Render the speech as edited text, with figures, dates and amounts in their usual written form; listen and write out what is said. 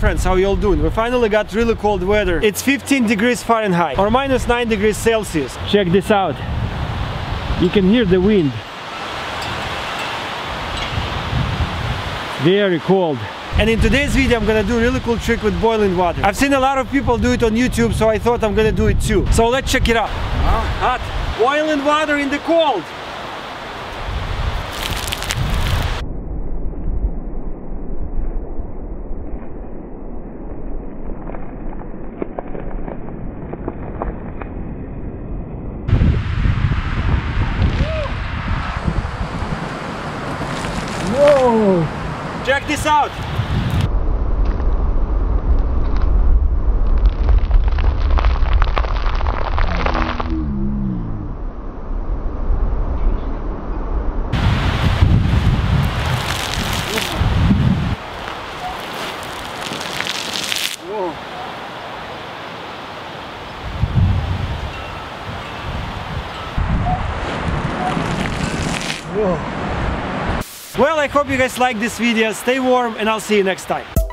friends, how y'all doing? We finally got really cold weather. It's 15 degrees Fahrenheit or minus 9 degrees Celsius. Check this out. You can hear the wind. Very cold. And in today's video I'm gonna do a really cool trick with boiling water. I've seen a lot of people do it on YouTube, so I thought I'm gonna do it too. So let's check it out. Hot. Boiling water in the cold. Whoa! Check this out! Whoa! Whoa! Well, I hope you guys like this video. Stay warm and I'll see you next time.